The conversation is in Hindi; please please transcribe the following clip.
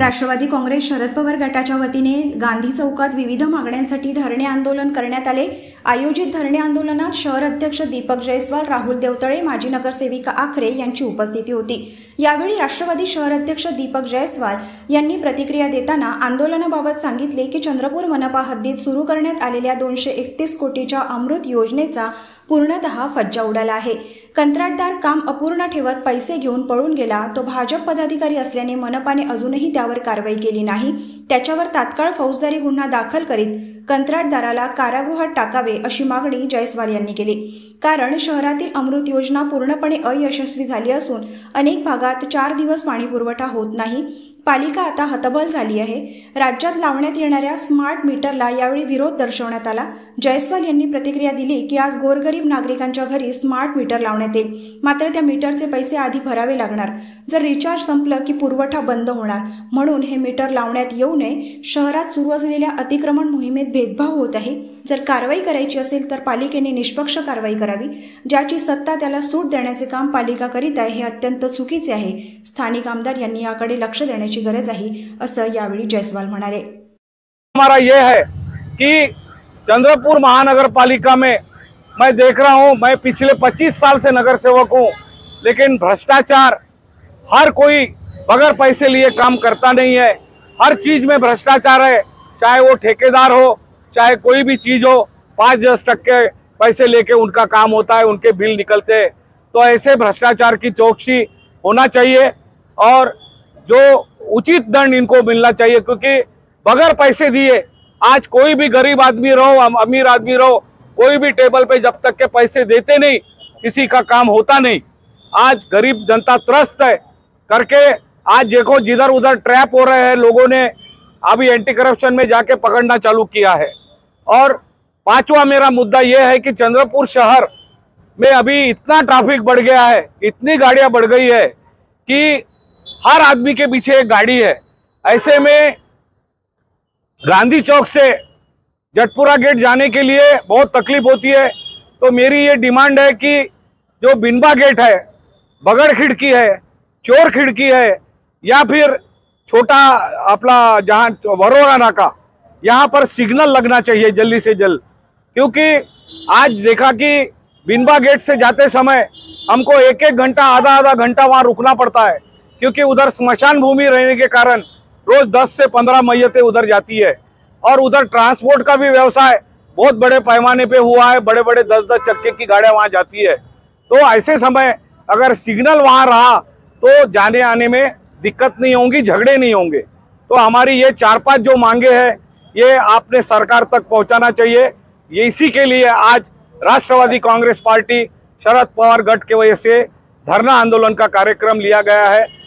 राष्ट्रवादी काँग्रेस शरद पवार गटाच्या वतीने गांधी चौकात विविध मागण्यांसाठी धरणे आंदोलन करण्यात आले। आयोजित धरणे आंदोलनात शहर अध्यक्ष दीपक जयस्वाल, राहुल देवतळे, माजी नगरसेविका आखरे यांची उपस्थिती होती। यावेळी राष्ट्रवादी शहर अध्यक्ष दीपक जयस्वाल यांनी प्रतिक्रिया देताना आंदोलनाबाबत सांगितले की चंद्रपूर मनपा हद्दीत सुरू करण्यात आलेल्या 231 कोटीच्या अमृत योजनेचा पूर्णतः फज्जा उडाला आहे। कंत्राटदार काम अपूर्ण ठेवत पैसे घेऊन पळून गेला। तो भाजप पदाधिकारी असल्याने मनपाने अजूनही त्यावर कारवाई केली नाही। त्याच्यावर तात्काळ फौजदारी गुन्हा दाखल करीत कंत्राटदाराला कारागृहात टाकावे अशी मागणी जयस्वाल यांनी केली। कारण शहरातील अमृत योजना पूर्णपणे अयशस्वी झाली असून अनेक भागात 4 दिवस पाणी पुरवठा होत नाही। पालिका आता हतबल झाली आहे। राज्यात लावण्यात येणाऱ्या स्मार्ट मीटरला यावेळी विरोध दर्शवण्यात आला। जयस्वाल यांनी प्रतिक्रिया दिली की आज गोरगरीब नागरिकांच्या घरी स्मार्ट मीटर लावण्यात येईल, मात्र त्या मीटरचे पैसे आधी भरावे लागणार। जर रिचार्ज संपलं की पुरवठा बंद होणार, म्हणून हे मीटर लावण्यात येऊ नये। शहरात सुरू असलेल्या अतिक्रमण मोहिमेत भेदभाव होत आहे। जर कारवाई करायची असेल तर पालिकेने निष्पक्ष कारवाई करावी। ज्याची सत्ता त्याला सूट देण्याचे काम पालिका करीत आहे हे अत्यंत चुकीचे आहे। स्थानिक आमदार यांनी याकडे लक्ष देण्याची गरज आहे, असं यावेळी जयस्वाल म्हणाले। हमारा ये है कि चंद्रपुर महानगर पालिका में मैं देख रहा हूँ, मैं पिछले 25 साल से नगर सेवक हूँ, लेकिन भ्रष्टाचार, हर कोई बगैर पैसे लिए काम करता नहीं है। हर चीज में भ्रष्टाचार है, चाहे वो ठेकेदार हो, चाहे कोई भी चीज हो, 5-10% पैसे लेके उनका काम होता है, उनके बिल निकलते हैं। तो ऐसे भ्रष्टाचार की चौकसी होना चाहिए और जो उचित दंड इनको मिलना चाहिए, क्योंकि बगैर पैसे दिए आज कोई भी गरीब आदमी रहो, अमीर आदमी रहो, कोई भी टेबल पे जब तक के पैसे देते नहीं किसी का काम होता नहीं। आज गरीब जनता त्रस्त है करके आज देखो जिधर उधर ट्रैप हो रहे हैं। लोगों ने अभी एंटी करप्शन में जाके पकड़ना चालू किया है। और पांचवा मेरा मुद्दा यह है कि चंद्रपुर शहर में अभी इतना ट्रैफिक बढ़ गया है, इतनी गाड़ियां बढ़ गई है कि हर आदमी के पीछे एक गाड़ी है। ऐसे में गांधी चौक से जटपुरा गेट जाने के लिए बहुत तकलीफ होती है। तो मेरी ये डिमांड है कि जो बिनबा गेट है, बगड़ खिड़की है, चोर खिड़की है, या फिर छोटा अपना जहाँ वरोरा नाका, यहाँ पर सिग्नल लगना चाहिए जल्दी से जल्द। क्योंकि आज देखा कि बिनबा गेट से जाते समय हमको 1-1 घंटा, आधा घंटा वहाँ रुकना पड़ता है, क्योंकि उधर स्मशान भूमि रहने के कारण रोज 10 से 15 मैयतें उधर जाती है। और उधर ट्रांसपोर्ट का भी व्यवसाय बहुत बड़े पैमाने पे हुआ है, बड़े बड़े 10-10 चक्के की गाड़ियाँ वहाँ जाती है। तो ऐसे समय अगर सिग्नल वहाँ रहा तो जाने आने में दिक्कत नहीं होंगी, झगड़े नहीं होंगे। तो हमारी ये 4-5 जो मांगे हैं ये आपने सरकार तक पहुंचाना चाहिए। ये इसी के लिए आज राष्ट्रवादी कांग्रेस पार्टी शरद पवार गट के वजह से धरना आंदोलन का कार्यक्रम लिया गया है।